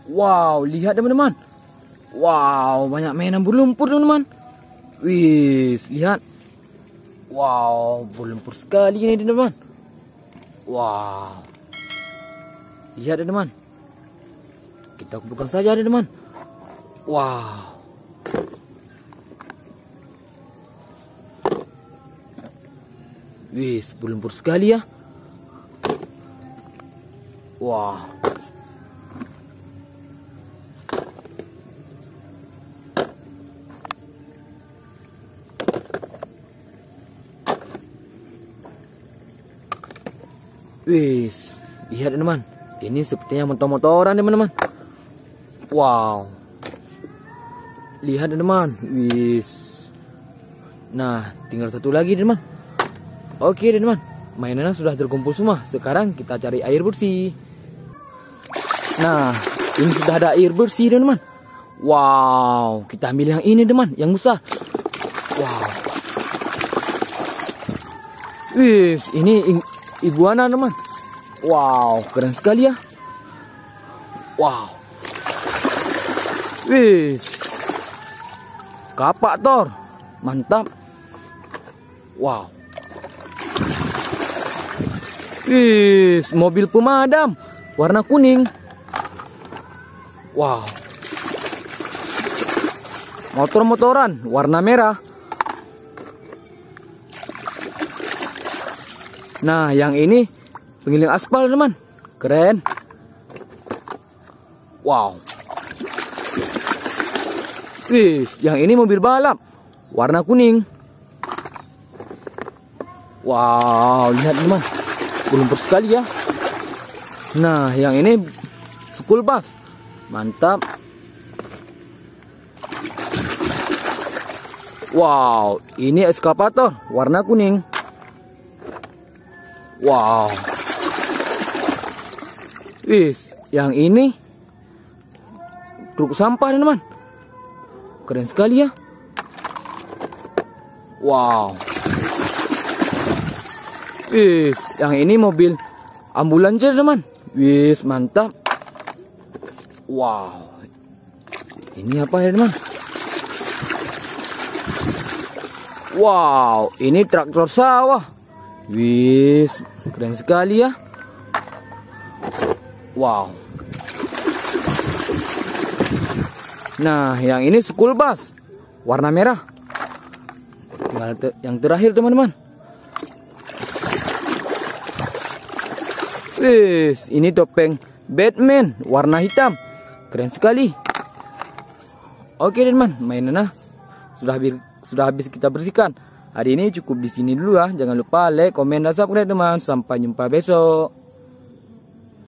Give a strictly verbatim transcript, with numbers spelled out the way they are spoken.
Wow, lihat teman-teman. Wow, banyak mainan berlumpur teman-teman. Wih, lihat. Wow, berlumpur sekali ini teman-teman. Wow. Lihat teman-teman. Kita kumpulkan saja teman-teman. Wow. Wih, berlumpur sekali ya. Wow. Wis, lihat teman-teman. Ini sepertinya motor-motoran teman-teman. Wow. Lihat teman-teman. Wis. Nah, tinggal satu lagi teman-teman. Oke teman-teman, mainannya sudah terkumpul semua. Sekarang kita cari air bersih. Nah, ini sudah ada air bersih teman-teman. Wow, kita ambil yang ini teman, yang besar. Wow. Wis, ini iguana teman. Wow, keren sekali ya. Wow. Wis. Kapak Thor. Mantap. Wow. Wis, mobil pemadam warna kuning. Wow. Motor-motoran warna merah. Nah, yang ini penggiling aspal teman. Keren. Wow. Wis, yang ini mobil balap warna kuning. Wow, lihat teman. Berlumpur sekali ya. Nah, yang ini school bus. Mantap. Wow, ini eskavator warna kuning. Wow. Wis, yang ini truk sampah teman-teman. Keren sekali ya. Wow. Wis, yang ini mobil ambulans teman. Wis, mantap. Wow. Ini apa ya teman? Wow, ini traktor sawah. Wis, keren sekali ya. Wow. Nah, yang ini school bus warna merah. Tinggal te yang terakhir teman-teman. Wis, ini topeng Batman warna hitam. Keren sekali. Oke teman-teman, mainannya sudah habis sudah habis kita bersihkan. Hari ini cukup di sini dulu ya. Jangan lupa like, komen, dan subscribe teman. Sampai jumpa besok.